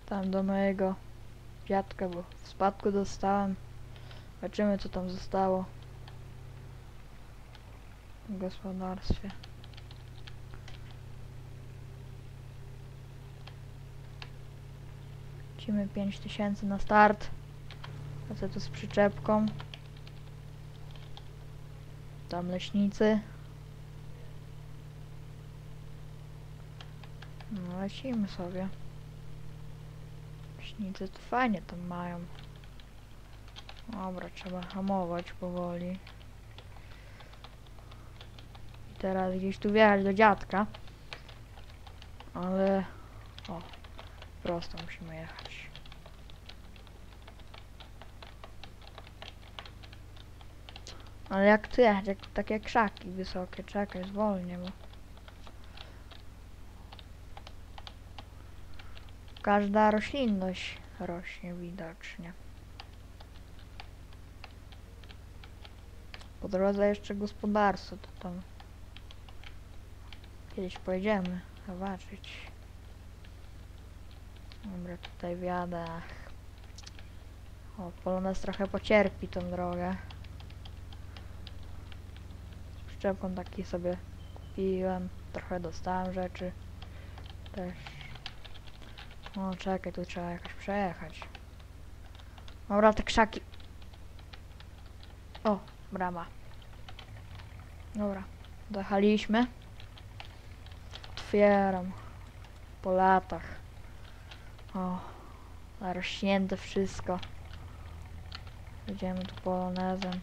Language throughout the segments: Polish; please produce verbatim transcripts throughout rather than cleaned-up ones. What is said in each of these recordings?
tam do mojego dziadka, bo w spadku dostałem. Zobaczymy, co tam zostało w gospodarstwie. Lecimy pięć tysięcy na start. Lecę tu z przyczepką. Tam leśnicy. No lecimy sobie. Leśnicy to fajnie tam mają. Dobra, trzeba hamować powoli. I teraz gdzieś tu wjechać do dziadka. Ale... O, prosto musimy jechać. Ale jak tu jechać? Jak takie krzaki wysokie. Czekaj, zwolnię, bo... Każda roślinność rośnie widocznie. Po drodze jeszcze gospodarstwo, to tam kiedyś pojedziemy zobaczyć. Dobra, tutaj wjadę. O, Polonez trochę pocierpi tą drogę. Z przyczepką taki sobie kupiłem. Trochę dostałem rzeczy. Też. O, czekaj, tu trzeba jakoś przejechać. Dobra, te krzaki. O, brama. Dobra, dojechaliśmy. Otwieram. Po latach. O, zarośnięte wszystko. Jedziemy tu polonezem.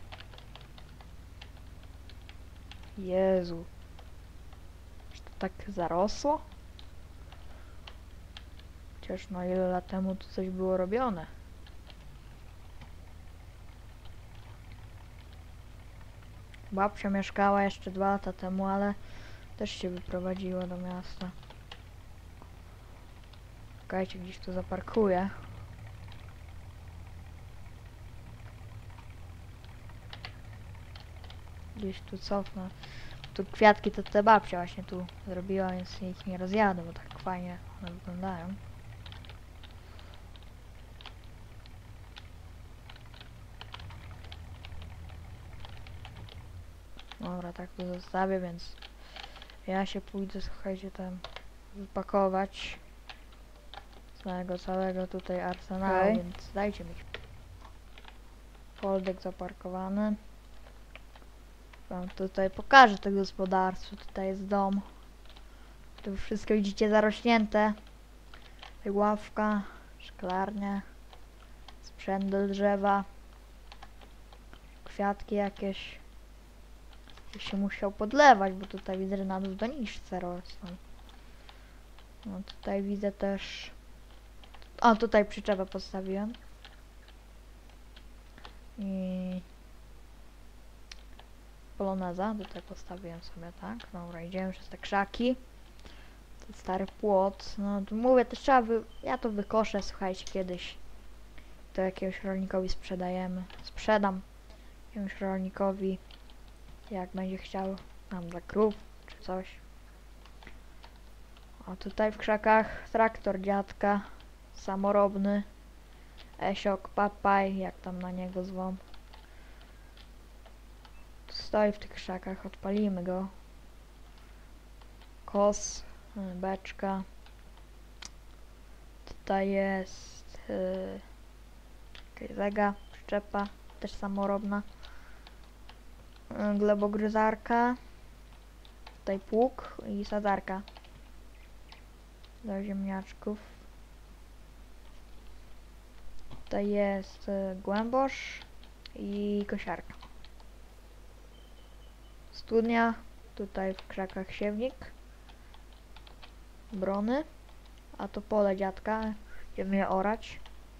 Jezu. Czy to tak zarosło? Chociaż no ile lat temu tu coś było robione. Babcia mieszkała jeszcze dwa lata temu, ale też się wyprowadziła do miasta. Czekajcie, gdzieś tu zaparkuję. Gdzieś tu cofnę. Tu kwiatki to te babcia właśnie tu zrobiła, więc ich nie rozjadę, bo tak fajnie one wyglądają. Dobra, tak tu zostawię, więc ja się pójdę, słuchajcie, tam wypakować z mojego całego tutaj arsenału, okay. Więc dajcie mi foldek zaparkowany. Wam tutaj pokażę to gospodarstwo, tutaj jest dom. Tu wszystko widzicie zarośnięte. Tutaj ławka, szklarnia, sprzęt do drzewa, kwiatki jakieś. Się musiał podlewać, bo tutaj widzę, że na dół doniczce rosną. No tutaj widzę też... O, tutaj przyczepę postawiłem. I... Poloneza, tutaj postawiłem sobie, tak. Dobra, idziemy przez te krzaki. Ten stary płot. No tu mówię, też trzeba wy... Ja to wykoszę, słuchajcie, kiedyś. To jakiegoś rolnikowi sprzedajemy. Sprzedam jakiemuś rolnikowi. Jak będzie chciał, nam dla krów, czy coś. A tutaj w krzakach traktor dziadka, samorobny, Esiok, Papaj, jak tam na niego zwą. Stoi w tych krzakach, odpalimy go. Kos, beczka. Tutaj jest yy, lega, przyczepa, też samorobna. Glebogryzarka, tutaj pług i sadzarka do ziemniaczków. Tutaj jest y, głębosz i kosiarka. Studnia, tutaj w krzakach siewnik, brony, a to pole dziadka, będziemy je orać.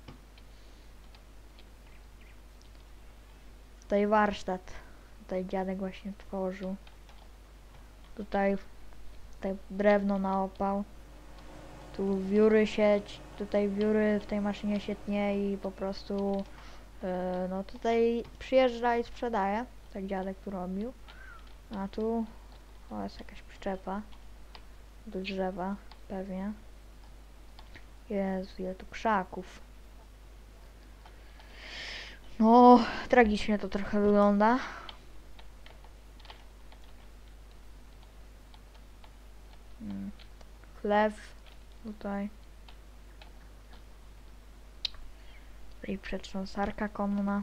Tutaj warsztat. Tutaj dziadek właśnie tworzył. Tutaj, tutaj drewno na opał. Tu wióry sieć, tutaj wióry w tej maszynie się tnie i po prostu yy, no tutaj przyjeżdża i sprzedaje. Tak dziadek tu robił. A tu o, jest jakaś przyczepa do drzewa pewnie. Jezu, ile tu krzaków. No, tragicznie to trochę wygląda. Hmm. Chlew tutaj. I przetrząsarka konna.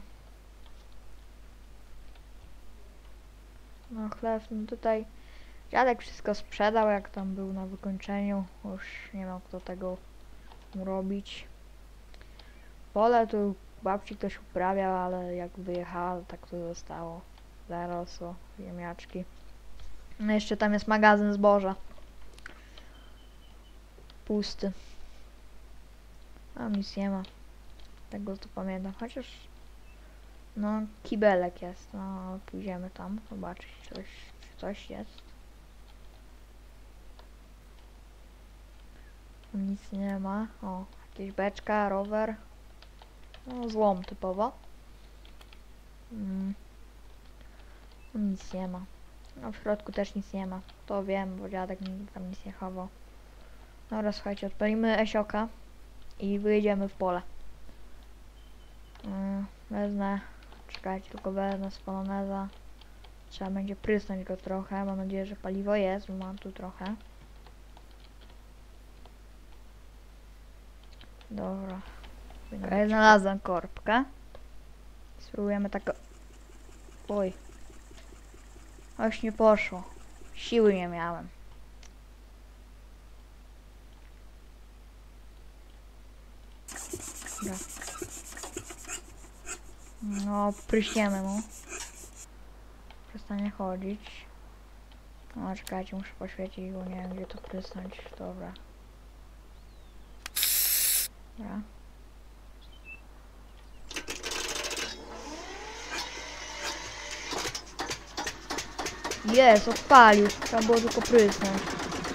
No chlew, no tutaj dziadek wszystko sprzedał, jak tam był na wykończeniu. Już nie miał kto tego mu robić. Pole tu babci ktoś uprawiał, ale jak wyjechała, to tak to zostało. Zarosło, ziemniaczki. No jeszcze tam jest magazyn zboża. Pusty. Tam nic nie ma. Tego tu pamiętam, chociaż no kibelek jest, no pójdziemy tam zobaczyć coś, czy coś jest. Nic nie ma. O, jakieś beczka, rower. No złom typowo. Mm. Nic nie ma. No w środku też nic nie ma. To wiem, bo dziadek tam nic nie chował. Dobra, słuchajcie, odpalimy esioka i wyjedziemy w pole. Yy, wezmę, czekajcie, tylko wezmę z poloneza. Trzeba będzie prysnąć go trochę. Mam nadzieję, że paliwo jest, bo mam tu trochę. Dobra. Okay, znalazłem korbkę. Spróbujemy tak. Oj. Oś nie poszło. Siły nie miałem. Dobra. No, pryśniemy mu. Przestanie chodzić. No, czekajcie, muszę poświecić, bo nie wiem, gdzie to prysnąć. Dobra. Dobra. Jest, odpalił. Trzeba było tylko prysnąć.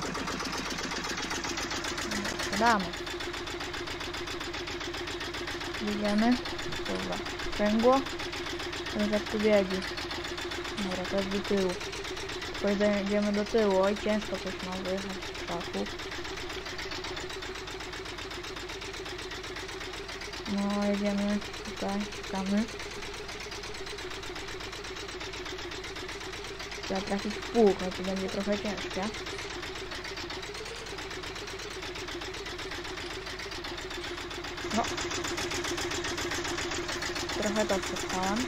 Damy. Idziemy. Dobra. Sprzęgło. Teraz jak tu biegi. Dobra, teraz do tyłu. Tylko idziemy do tyłu. Oj, ciężko coś ma wyjechać z krzaków. No, jedziemy tutaj. Czekamy. Trzeba trafić w pół, no to będzie trochę ciężkie. No. Trochę to przespałem.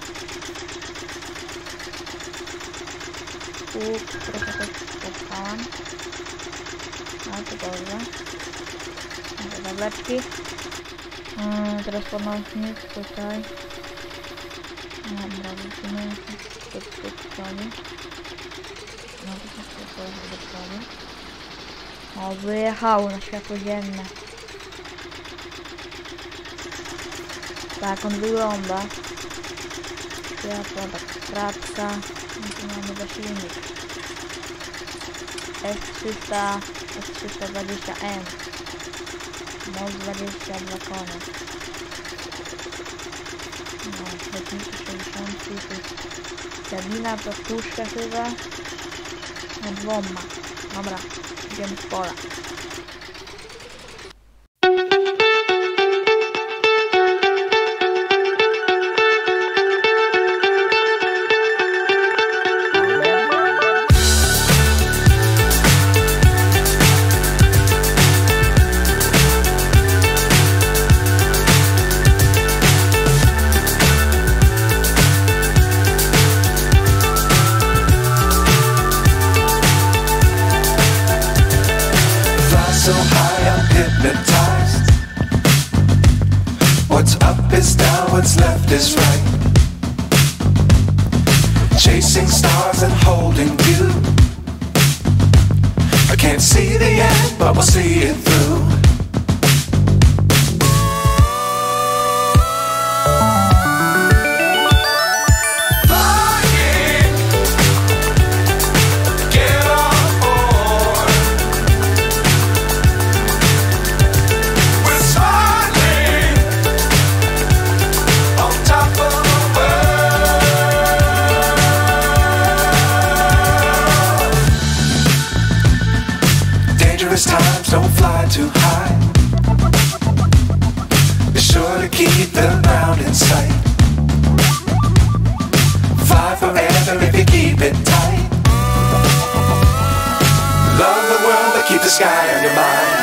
Pół, trochę to przespałem. No to dobrze. Może tableczki. Yy, teraz podnośnik tutaj. Dobra, wrócimy do przodu. No to jest to do przodu. O, wyjechało na światło dzienne. Tak on wygląda. Światło, tak kratka. I tu mamy zasilnik. S trzysta, S trzysta dwadzieścia M. Moc dwadzieścia dwa konie. No, lotniki sześćdziesiąt. Kabina to puszka chyba. No dwoma. Dobra, idziemy w pole. So high I'm hypnotized. What's up is down, what's left is right. Chasing stars and holding you. I can't see the end, but we'll see it through. Times don't fly too high. keep the ground in sight. Fly forever if you keep it tight. Love the world but keep the sky on your mind.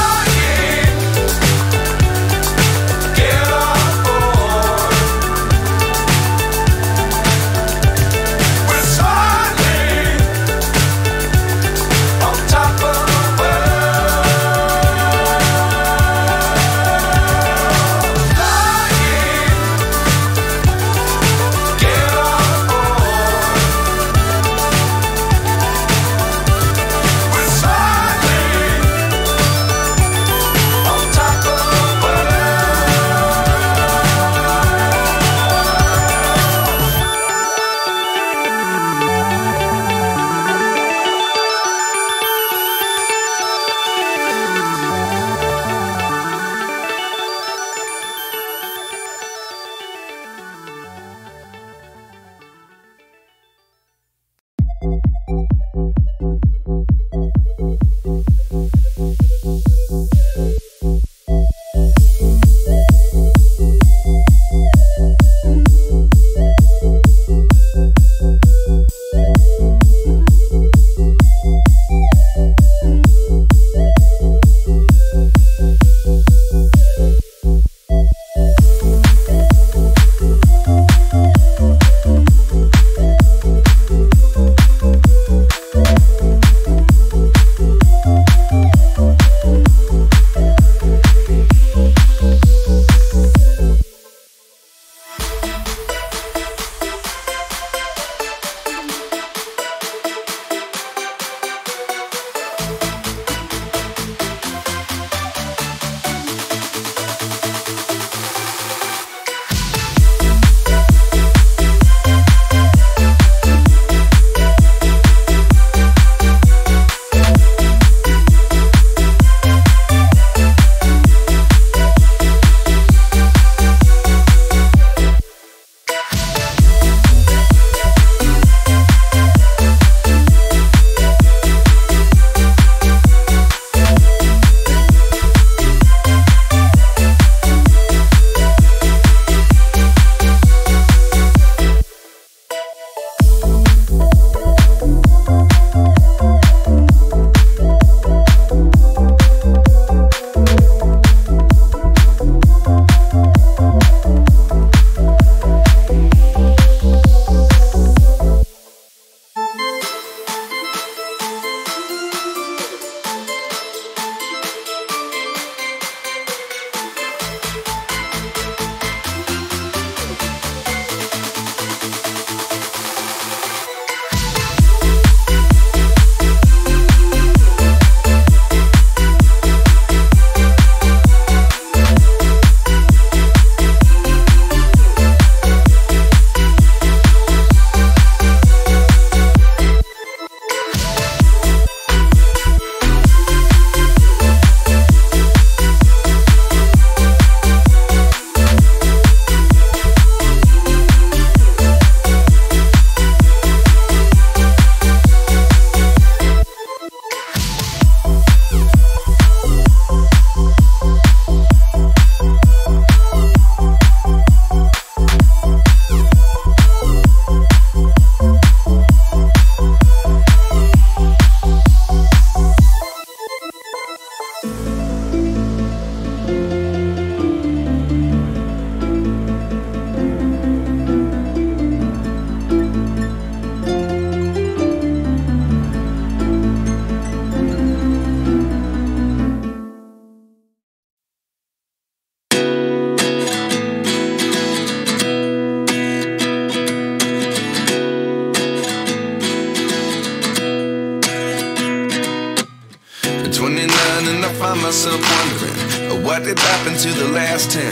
find myself wondering what did happen to the last ten.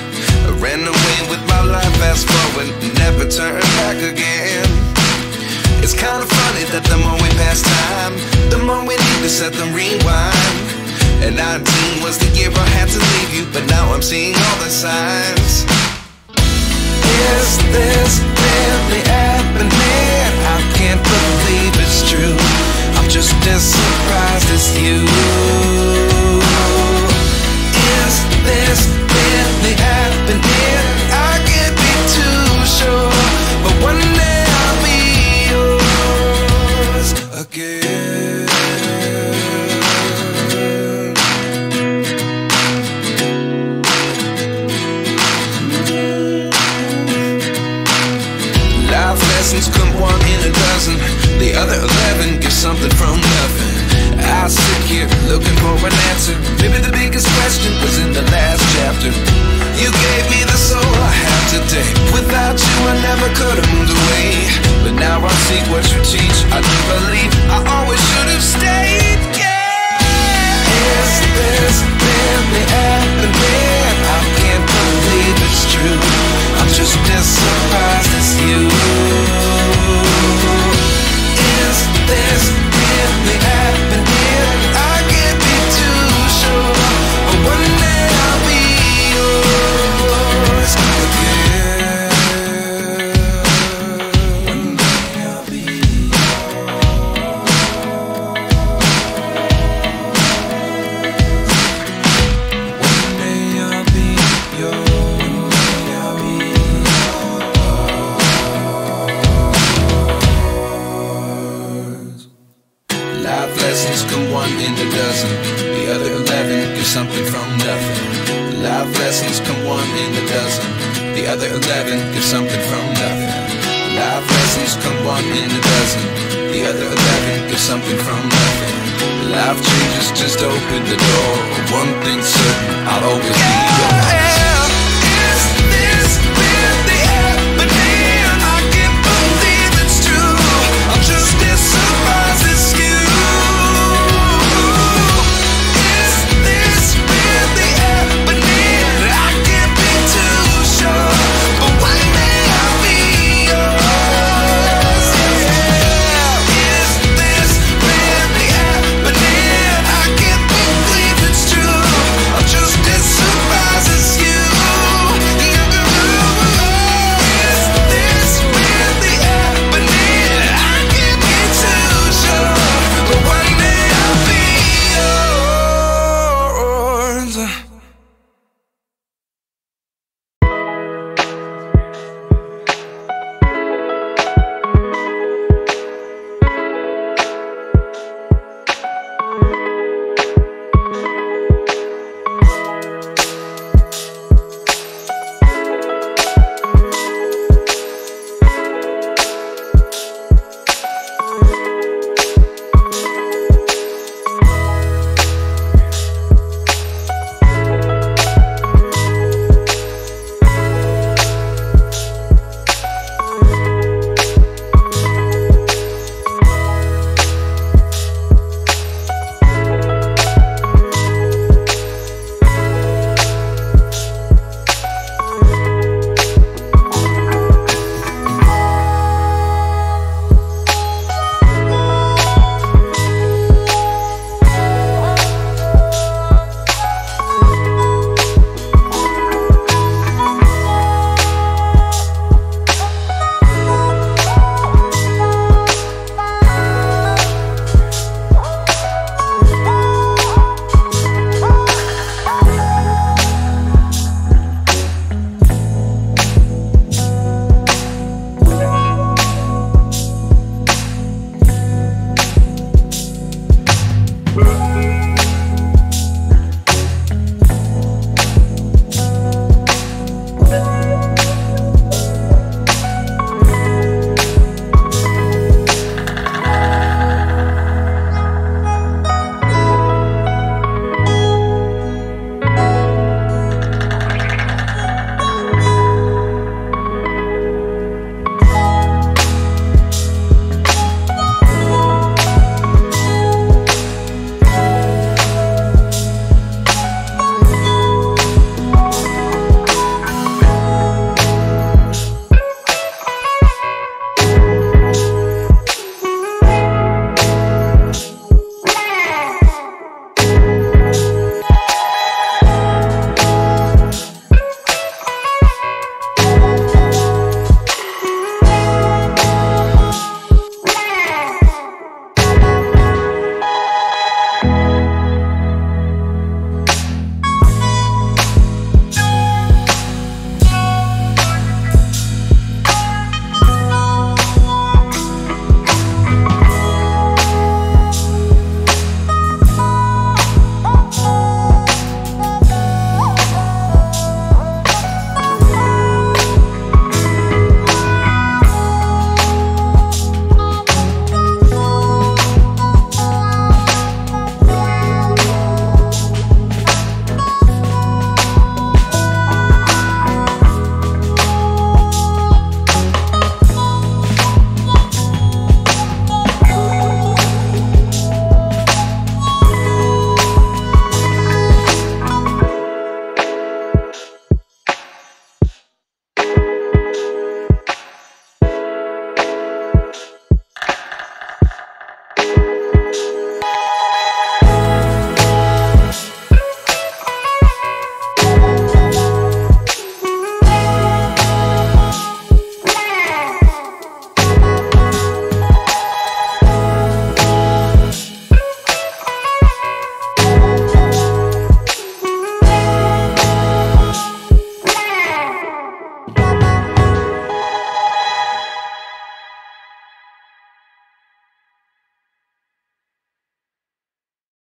I ran away with my life, fast forward, never turn back again. It's kind of funny that the more we pass time, the more we need to set them rewind. And nineteen was the year I had to leave you, but now I'm seeing all the signs. Is this really happening? I can't believe it's true. I'm just as surprised as you. Is this really happening? lessons come one in a dozen. The other eleven give something from nothing. Life lessons come one in a dozen. The other eleven give something from nothing. Life lessons come one in a dozen. The other eleven give something from nothing. Life changes, just open the door. One thing's certain, I'll always be yours.